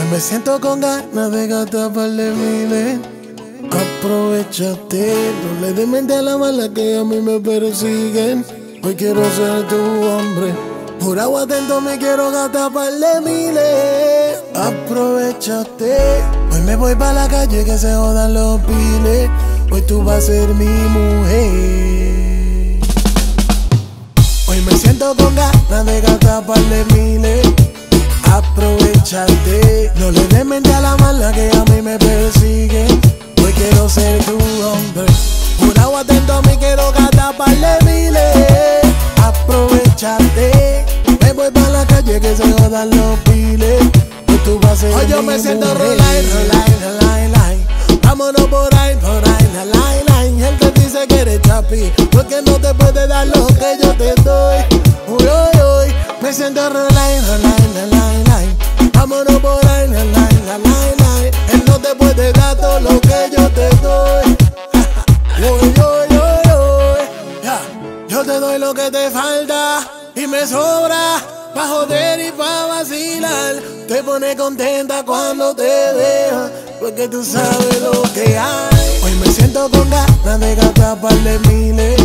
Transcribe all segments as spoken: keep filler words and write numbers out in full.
me siento con ganas de gastar par de miles. Aprovechate, no le des mente a la mala que a mí me persiguen. Hoy quiero ser tu hombre, jurado atento me quiero gastar par de miles. Aprovechate, hoy me voy pa' la calle que se jodan los piles. Hoy tú vas a ser mi mujer. Hoy me siento con ganas de gastar par de miles. Aprovechate, no le des mente a la mala que a mí me persigue. Hoy quiero ser tu hombre, jurado atento a mí quiero gastar par de miles. Aprovechate, me voy pa' la calle que se jodan los piles. Hoy tú vas a ser mi mujer. Hoy yo me siento rolay, rolay, rolay, rolay. Vámonos por ahí, por ahí, la line, line. Él te dice que eres chapi, porque no te puede dar lo que yo te doy. Uy, uy, uy, me siento rolay, rolay, la line, line. Vámonos por ahí, la line, la line, line. Él no te puede dar todo lo que yo te doy. Uy, uy, uy, uy. Yeah. Yo te doy lo que te falta y me sobra pa' joder y pa' vacilar. Te pone contenta cuando te deja, porque tú sabes lo que hay. Hoy me siento con ganas de gastar par de miles.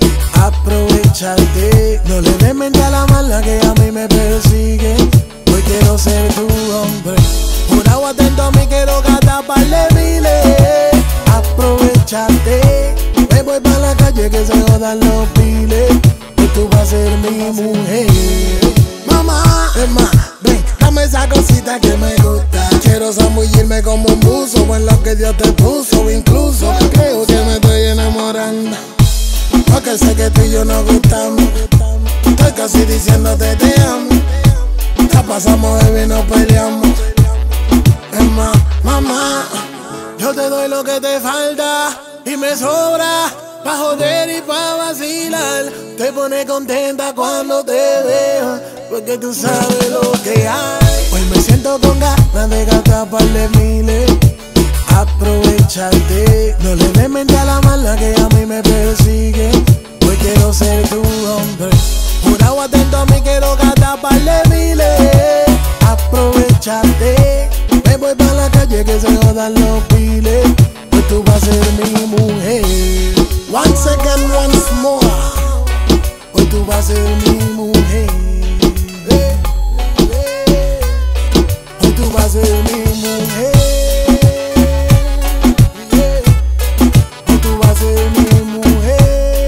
Aprovecharte, no le des mente a la mala que a mí me persigue. Hoy quiero ser tu hombre, jurado atento a mí quiero gastar par de miles. Aprovechate, me voy pa' la calle que se jodan los piles. Hoy tú vas a ser mi mujer. Mamá, es más, ven, dame esa cosita que me gusta. Quiero zambullirme como un buzo en lo que Dios te puso. Incluso creo que me estoy enamorando, porque sé que tú y yo nos gustamos. Estoy casi diciéndote te amo. Ya pasamos de bien, nos peleamos. Es más, mamá, yo te doy lo que te falta y me sobra pa' joder y pa' vacilar. Te pone contenta cuando te deja, porque tú sabes lo que hay. Hoy me siento con ganas de gastar par de miles. Aprovecharte, no le des mente a la mala que a mí me persigue. Hoy quiero ser tu hombre, jurado atento a mí quiero gastar par de miles. Aprovechate, me voy pa' la calle que se jodan los piles. Hoy tú vas a ser mi mujer. Once again, once more. Hoy tú vas a ser mi mujer. Eh, eh. Hoy tú vas a ser mi mujer. Eh. Hoy tú vas a ser mi mujer.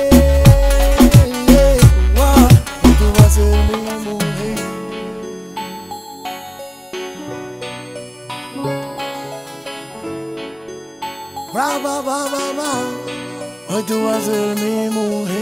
Eh. Wow. Hoy tú vas a ser mi mujer. Ba, ba, ba, ba, ba. Hoy tú vas a ser mi mujer.